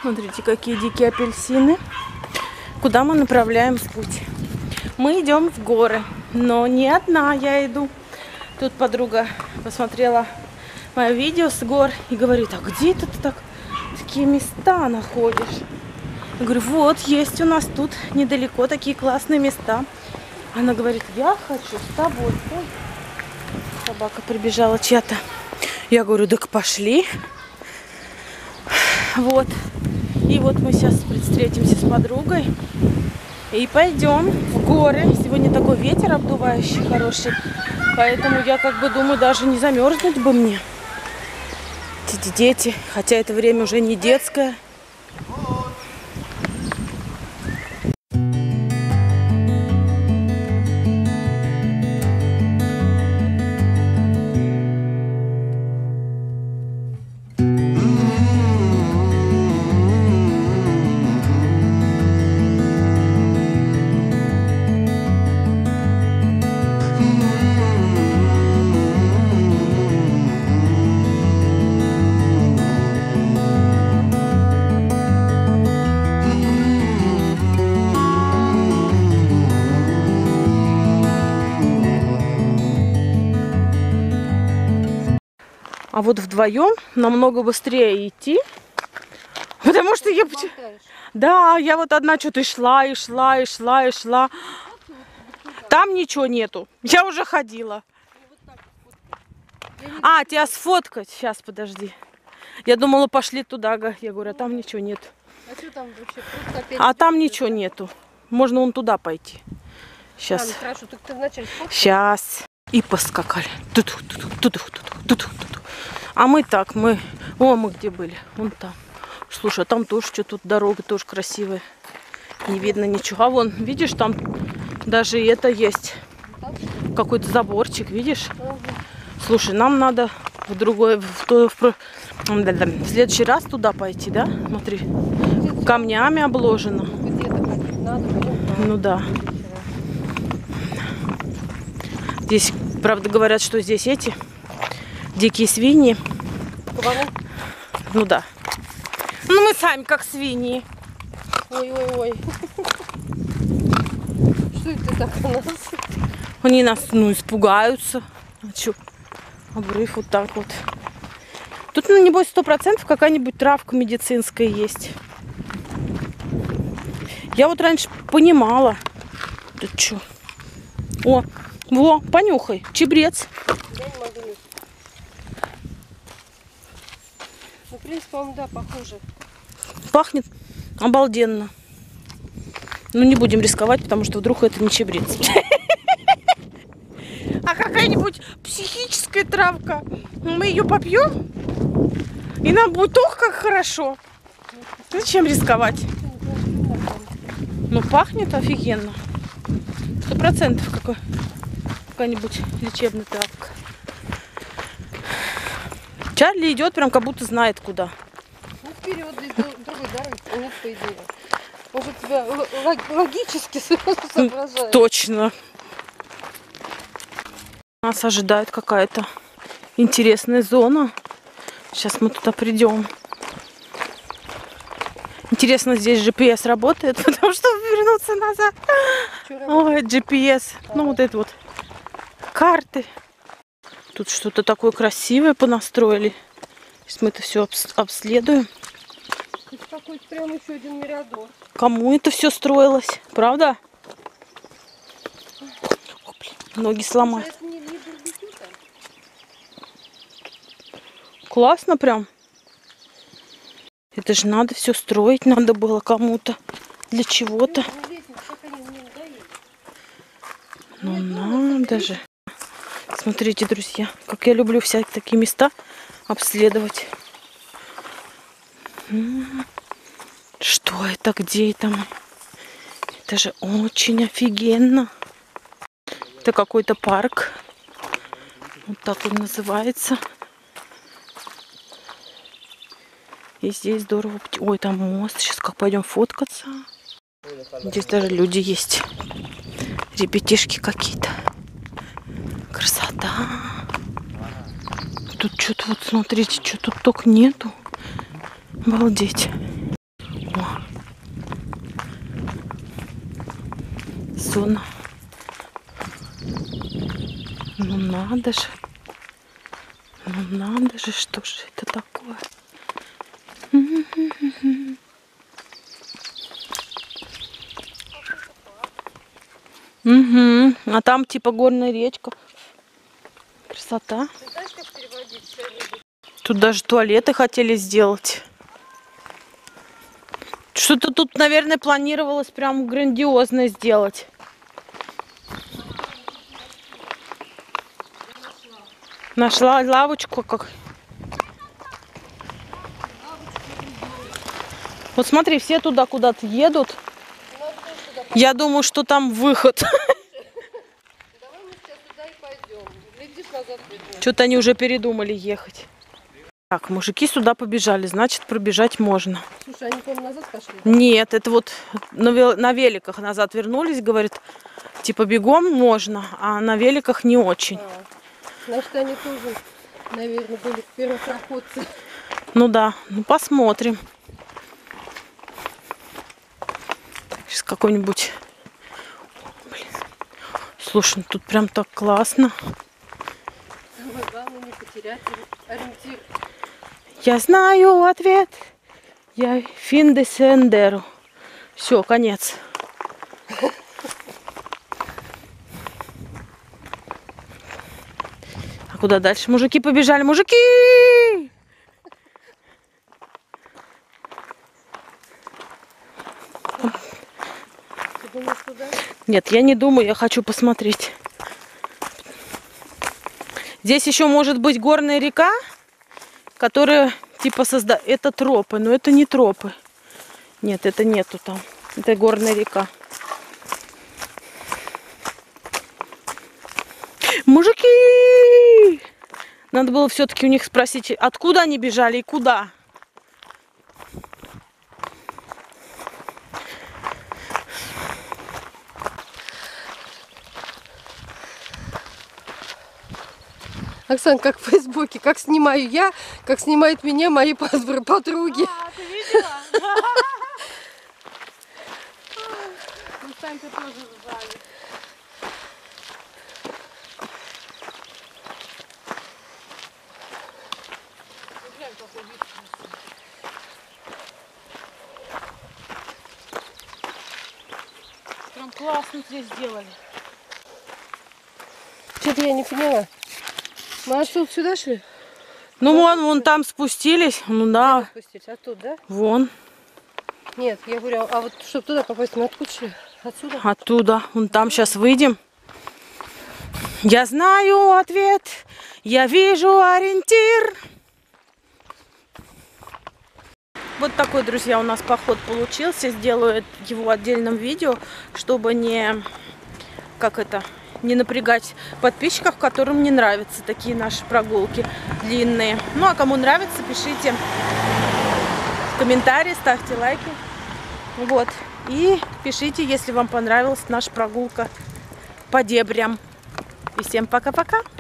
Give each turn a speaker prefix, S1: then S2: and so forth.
S1: Смотрите, какие дикие апельсины. Куда мы направляем путь? Мы идем в горы, но не одна я иду. Тут подруга посмотрела мое видео с гор и говорит: а где это ты такие места находишь? Я говорю: вот, есть у нас тут недалеко такие классные места. Она говорит: я хочу с тобой. Ой, собака прибежала чья-то. Я говорю: так пошли. Вот. И вот мы сейчас встретимся с подругой и пойдем в горы. Сегодня такой ветер обдувающий, хороший. Поэтому я как бы думаю, даже не замерзнуть бы мне. Эти дети, хотя это время уже не детское. А вот вдвоем намного быстрее идти, потому что я... Да, я вот одна что-то и шла. Там ничего нету, я уже ходила. А, тебя сфоткать? Сейчас, подожди. Я думала, пошли туда. Я говорю: а там ничего нет.
S2: А что там вообще?
S1: А там ничего нету. Можно вон туда пойти. Сейчас.
S2: Ну хорошо, так ты вначале сфоткай.
S1: Сейчас. И поскакали. А мы так, мы где были? Вон там. Слушай, а там тоже что, тут дорога тоже красивая. Не видно ничего. А вон, видишь, там даже это есть. Какой-то заборчик, видишь? Слушай, нам надо в следующий раз туда пойти, да? Смотри, камнями обложено. Ну да. Здесь, правда, говорят, что здесь эти дикие свиньи. Ну да. Ну мы сами как свиньи.
S2: Ой-ой-ой. Что это так у нас?
S1: Они нас, испугаются. А что? Обрыв вот так вот. Тут, небось, 100% какая-нибудь травка медицинская есть. Я вот раньше понимала. Тут что? Во, понюхай. Чебрец.
S2: Я не могу. Ну, в принципе, по-моему, да, похоже.
S1: Пахнет обалденно. Ну, не будем рисковать, потому что вдруг это не чебрец. А какая-нибудь психическая травка. Мы ее попьем, и нам будет ох, как хорошо. Зачем рисковать? Ну, пахнет офигенно. 100% какая-нибудь лечебная травка. Чарли идет прям как будто знает куда.
S2: Ну, вперед, здесь другой дороги нет, по идее. Может, тебя логически соображает.
S1: Точно. Нас ожидает какая-то интересная зона. Сейчас мы туда придем. Интересно, здесь GPS работает, потому что вернуться назад. Ой, GPS. Ну, вот это вот карты. Тут что-то такое красивое понастроили. Сейчас мы это все обследуем.
S2: Это какой-то прям еще один мирадор.
S1: Кому это все строилось? Правда? О, блин, ноги сломать. Классно прям. Это же надо все строить, надо было кому-то. Для чего-то. Ну надо же. Смотрите, друзья, как я люблю всякие такие места обследовать. Что это? Где это мы? Это же очень офигенно. Это какой-то парк. Вот так он называется. И здесь здорово. Ой, там мост. Сейчас как пойдем фоткаться. Здесь даже люди есть. Ребятишки какие-то. Красота. Тут что-то вот, смотрите, что тут только нету. Обалдеть. зона. Ну надо же. Ну надо же, что же это такое? Угу. А там типа горная речка. Красота.
S2: Ты знаешь, как переводить все люди?
S1: Тут даже туалеты хотели сделать. Что-то тут, наверное, планировалось прям грандиозно сделать. Нашла лавочку как. Вот смотри, все туда куда-то едут. Я думаю, что там выход.
S2: Давай мы сейчас туда и пойдем. Глядишь, назад вернем.
S1: Что-то они уже передумали ехать. Так, мужики сюда побежали, значит, пробежать можно.
S2: Слушай, они, по-моему, назад пошли.
S1: Нет, это вот на великах назад вернулись, говорит, типа бегом можно, а на великах не очень.
S2: Значит, они тоже, наверное, были первопроходцы.
S1: Ну да, ну посмотрим. Сейчас какой-нибудь... Блин. Слушай, ну тут прям так классно.
S2: Самое главное не потерять ориентир.
S1: Я знаю ответ. Я фин де сендеро. Все, конец. А куда дальше? Мужики побежали. Мужики!
S2: Ты думаешь, туда?
S1: Нет, я не думаю, я хочу посмотреть. Здесь еще может быть горная река, которая типа создает... Это тропы, но это не тропы. Нет, это нету там. Это горная река. Мужики! Надо было все-таки у них спросить, откуда они бежали и куда.
S2: Оксан, как в Фейсбуке, как снимаю я, как снимают меня мои подруги.
S1: А, ты видела? Мы сами-то тоже ржали. Прям классно здесь сделали.
S2: Что-то я не поняла. Мы отсюда сюда шли?
S1: Ну вон там спустились. Ну да,
S2: Спустить? Оттуда, да?
S1: вон.
S2: Нет, я говорю, а вот чтобы туда попасть, мы откуда шли? Отсюда?
S1: Оттуда. Вон там сейчас выйдем. Я знаю ответ. Я вижу ориентир. Вот такой, друзья, у нас поход получился. Сделаю его отдельным видео, чтобы не напрягать подписчиков, которым не нравятся такие наши прогулки длинные. Ну, а кому нравится, пишите в комментарии, ставьте лайки. Вот. И пишите, если вам понравилась наша прогулка по дебрям. И всем пока-пока!